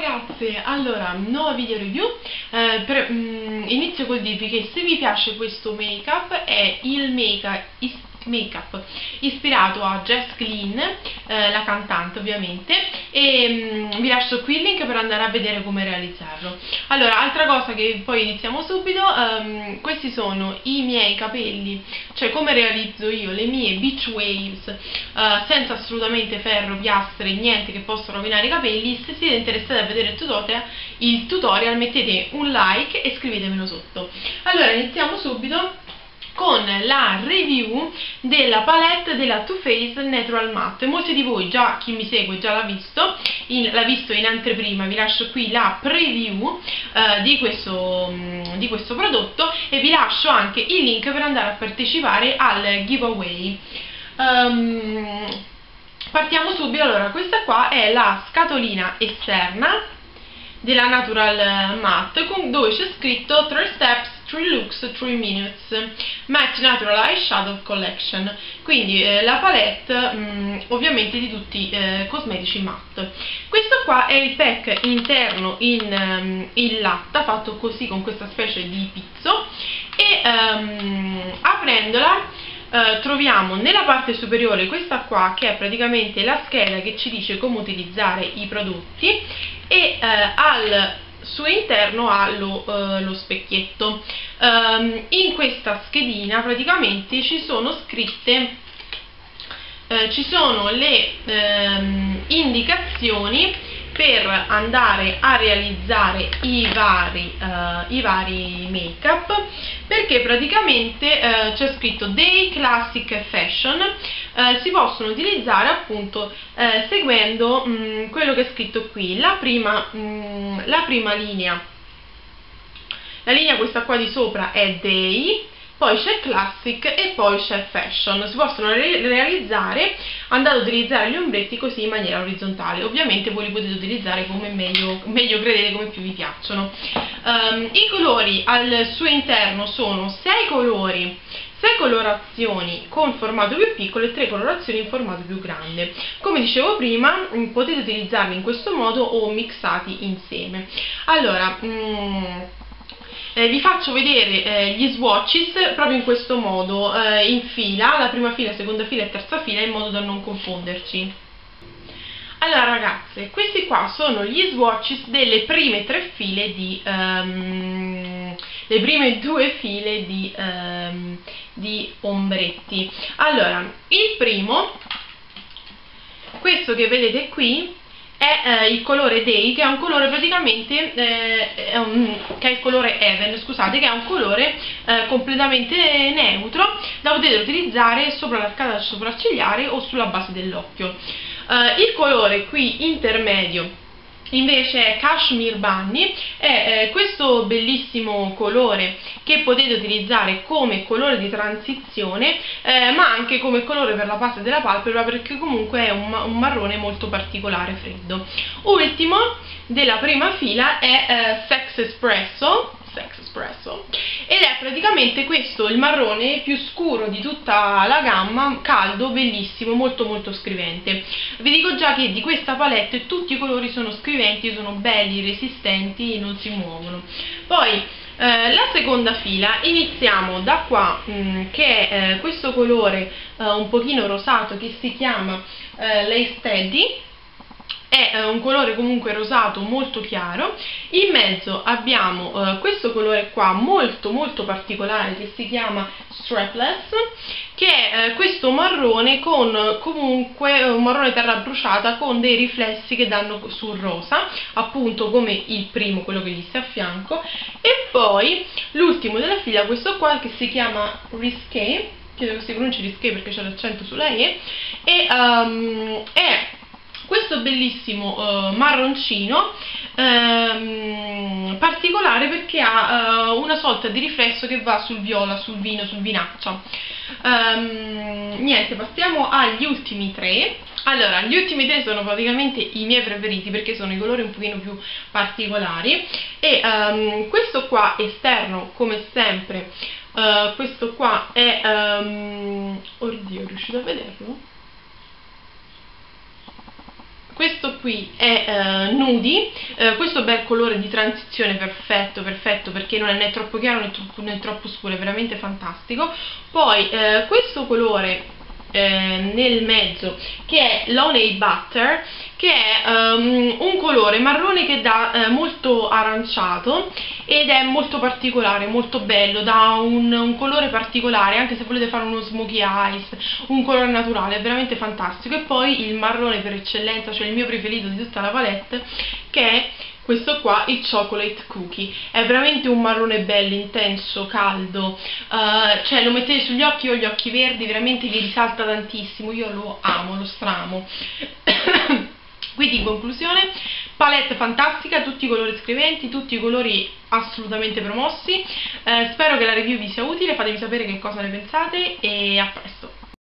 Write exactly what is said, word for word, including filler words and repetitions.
ragazze, allora, nuovo video review. eh, per, mm, Inizio col dirvi che se vi piace questo make up è il make up is make-up ispirato a Jess Glynne, eh, la cantante ovviamente, e mh, vi lascio qui il link per andare a vedere come realizzarlo. Allora, altra cosa che poi iniziamo subito, um, questi sono i miei capelli, cioè come realizzo io le mie beach waves, uh, senza assolutamente ferro, piastre, niente che possa rovinare i capelli. Se siete interessati a vedere il tutorial, il tutorial mettete un like e scrivetemelo sotto. Allora, iniziamo subito con la review della palette della Too Faced Natural Matte. Molti di voi, già chi mi segue già l'ha visto, l'ha visto in anteprima. Vi lascio qui la preview eh, di, questo, mh, di questo prodotto, e vi lascio anche il link per andare a partecipare al giveaway. Um, partiamo subito. Allora, questa qua è la scatolina esterna della Natural Matte, dove c'è scritto tre steps, tre looks, tre minutes, Matte Natural Eyeshadow Collection. Quindi eh, la palette mh, ovviamente di tutti i eh, cosmetici matte. Questo qua è il pack interno in, um, in latta, fatto così con questa specie di pizzo, e um, aprendola Uh, troviamo nella parte superiore questa qua, che è praticamente la scheda che ci dice come utilizzare i prodotti, e uh, al suo interno ha lo, uh, lo specchietto. Um, in questa schedina praticamente ci sono scritte uh, ci sono le um, indicazioni per andare a realizzare i vari, uh, i vari make up, perché praticamente uh, c'è scritto Day, Classic, Fashion. Uh, si possono utilizzare appunto uh, seguendo um, quello che è scritto qui. La prima, um, la prima linea, la linea questa qua di sopra è Day, poi c'è Classic e poi c'è Fashion. Si possono re realizzare andando ad utilizzare gli ombretti così in maniera orizzontale. Ovviamente voi li potete utilizzare come meglio, meglio credete, come più vi piacciono. Um, I colori al suo interno sono sei colori, sei colorazioni con formato più piccolo e tre colorazioni in formato più grande. Come dicevo prima, potete utilizzarli in questo modo o mixati insieme. Allora, mm, Eh, vi faccio vedere eh, gli swatches proprio in questo modo, eh, in fila, la prima fila, seconda fila e terza fila, in modo da non confonderci. Allora ragazze, questi qua sono gli swatches delle prime tre file di um, le prime due file di, um, di ombretti. Allora, il primo, questo che vedete qui, è eh, il colore Day, che è un colore praticamente eh, è un, che è il colore Even, scusate, che è un colore eh, completamente neutro, da poter utilizzare sopra l'arcata sopraccigliare o sulla base dell'occhio. Eh, il colore qui intermedio invece è Cashmere Bunny, è eh, questo bellissimo colore che potete utilizzare come colore di transizione, eh, ma anche come colore per la base della palpebra, perché comunque è un, un marrone molto particolare, freddo. Ultimo della prima fila è eh, Sex Espresso, Sex Espresso, ed è praticamente questo il marrone più scuro di tutta la gamma, caldo, bellissimo, molto molto scrivente. Vi dico già che di questa palette tutti i colori sono scriventi, sono belli, resistenti, non si muovono. Poi eh, la seconda fila, iniziamo da qua, mh, che è eh, questo colore eh, un pochino rosato, che si chiama eh, Lace Teddy. È un colore comunque rosato molto chiaro. In mezzo abbiamo uh, questo colore qua molto molto particolare, che si chiama Strapless, che è uh, questo marrone con comunque un marrone terra bruciata con dei riflessi che danno sul rosa, appunto come il primo, quello che gli sta a fianco. E poi l'ultimo della fila, questo qua, che si chiama Risqué, credo che si pronunci Risqué perché c'è l'accento sulla E, e um, è questo bellissimo uh, marroncino, um, particolare perché ha uh, una sorta di riflesso che va sul viola, sul vino, sul vinaccia. Um, niente, passiamo agli ultimi tre. Allora, gli ultimi tre sono praticamente i miei preferiti, perché sono i colori un pochino più particolari, e um, questo qua esterno, come sempre, uh, questo qua è um, oddio, riuscite a vederlo? Questo qui è uh, Nudi, uh, eh, questo bel colore di transizione, perfetto, perfetto, perché non è né troppo chiaro né troppo, né troppo scuro, è veramente fantastico. Poi eh, questo colore Eh, nel mezzo, che è l'Honey Butter, che è um, un colore marrone che dà eh, molto aranciato ed è molto particolare, molto bello, dà un, un colore particolare, anche se volete fare uno smokey eyes, un colore naturale, è veramente fantastico. E poi il marrone per eccellenza, cioè il mio preferito di tutta la palette, che è questo qua, il Chocolate Cookie. È veramente un marrone bello, intenso, caldo, uh, cioè lo mettete sugli occhi, ho gli occhi verdi, veramente vi risalta tantissimo, io lo amo, lo stramo. Quindi in conclusione, palette fantastica, tutti i colori scriventi, tutti i colori assolutamente promossi. Eh, spero che la review vi sia utile, fatemi sapere che cosa ne pensate e a presto.